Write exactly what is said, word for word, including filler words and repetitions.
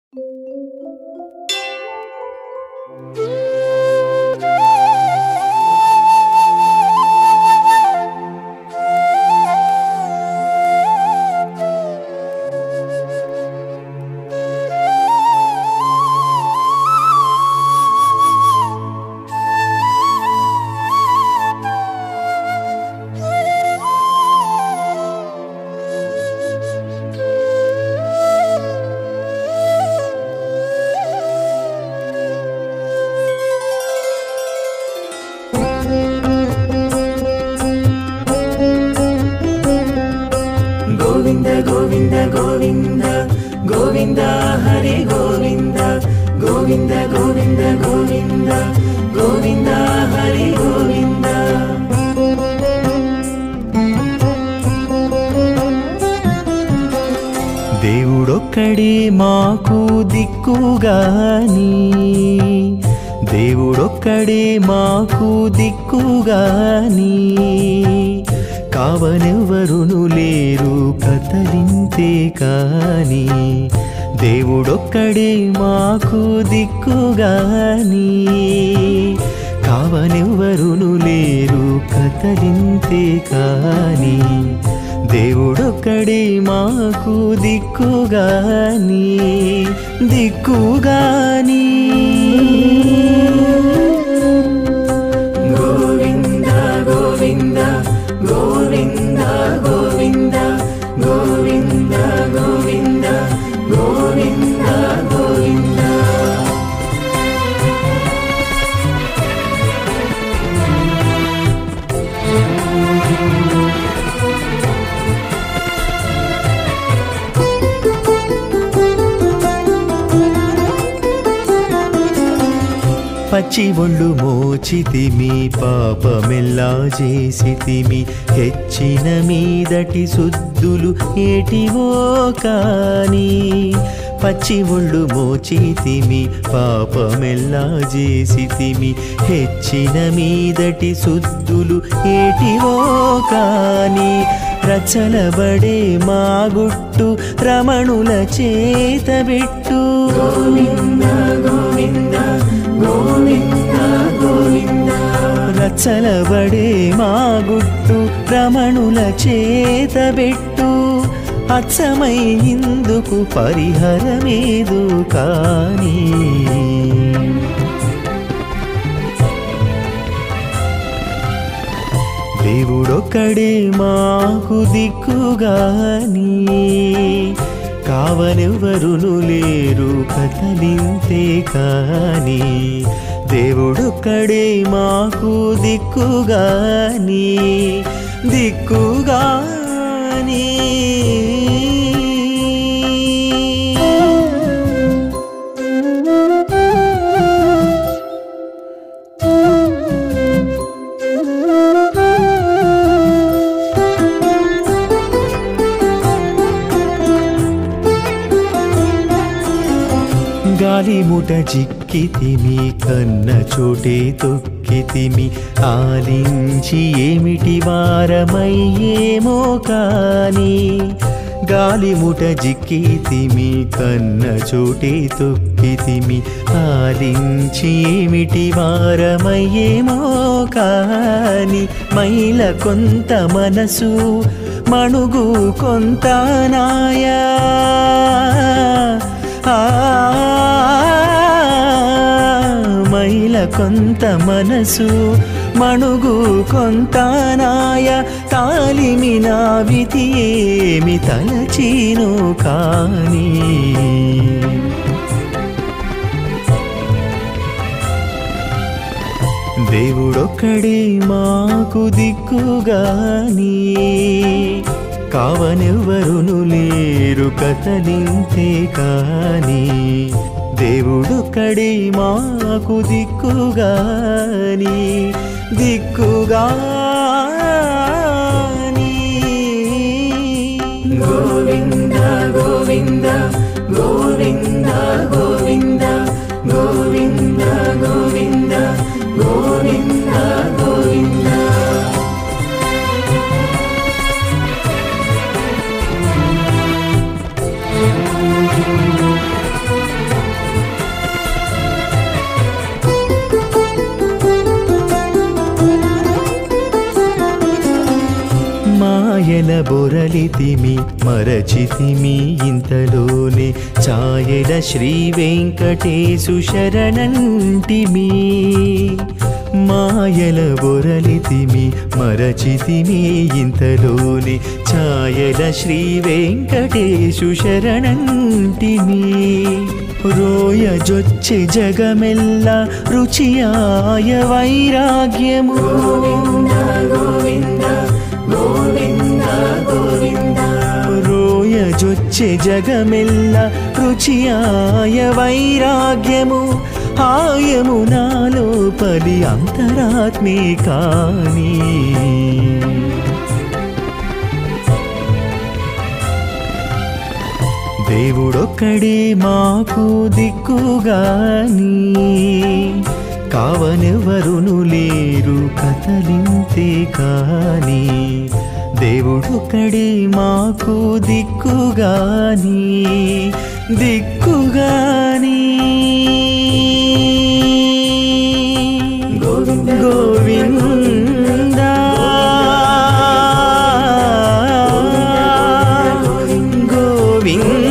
गोविंद गोविंद गोविंद गोविंद हरे गोविंद गोविंद गोविंद गोविंद गोविंद हरे गोविंद దేవుడొక్కడే మాకు దిక్కుగాని దేవుడొక్కడే మాకు దిక్కుగాని కావనెవ్వరును లేరు కదలింతే కాని దేవుడొక్కడే మాకు దిక్కుగాని కావనెవ్వరును లేరు కదలింతే కాని దేవుడొక్కడే మాకు దిక్కుగాని దిక్కుగాని గోవింద గోవింద గోవింద గోవింద గోవింద గోవింద గోవింద గోవింద పచ్చి ఒళ్ళు మోచితిమి పాపమెల్లా చేసితిమి హెచ్చిన మీదటి శుద్ధులు ఏటివో కాని పచ్చి ఒళ్ళు మోచితిమి పాపమెల్లా చేసితిమి హెచ్చిన మీదటి శుద్ధులు ఏటివో కాని రచలబడే మా గుట్టు రమణుల చేతబెట్టు గోవింద గోవింద గోవింద గోవింద రచలబడే మా గుట్టు రమణుల చేతబెట్టు అచ్చమై ఇందుకు పరిహరమేదు కాని దేవుడొక్కడే మాకు దిక్కుగాని కావనెవ్వరును లేరు కదలింతే కాని దేవుడొక్కడే మాకు దిక్కుగాని దిక్కుగాని గాలిముట చిక్కితిమి కన్న చోటే తొక్కితిమి ఆలించి ఏమిటి వారమయ్యేమో కాని గాలిముట జిక్కితిమి కన్న చోటే తొక్కితిమి ఆలించి ఏమిటి వారమయ్యేమో కాని మైల కొంత మనసు మణుగు కొంత నాయా మైల కొంత మనసు మణుగు కొంత నాయ తాలిమి నావితి ఏమి తలచీను కాని దేవుడొక్కడే మాకు దిక్కుగాని కావనెవ్వరును లేరు కదలింతే కాని దేవుడొక్కడే మాకు దిక్కుగాని దిక్కుగాని గోవింద గోవింద గోవింద గోవింద గోవింద గోవింద గోవింద గోవింద బొరలితిమి మరచితిమి ఇంతలోనే ఛాయల శ్రీ వెంకటేశు శరణంటిమి మాయల బొరలితిమి మరచితిమి ఇంతలోనే ఛాయల శ్రీ వెంకటేశు శరణంటిమి రోయజొచ్చె జగమెల్ల రుచియాయ వైరాగ్యము రోయజొచ్చె జగమెల్ల రుచియాయ వైరాగ్యము ఆయము నాలోపలి అంతరాత్మే కాని దేవుడొక్కడే మాకు దిక్కుగాని కావనెవరును లేరు కథలింతే కాని దేవుడొక్కడే మాకు దిక్కుగాని దిక్కుగాని గోవింద గోవింద గోవింద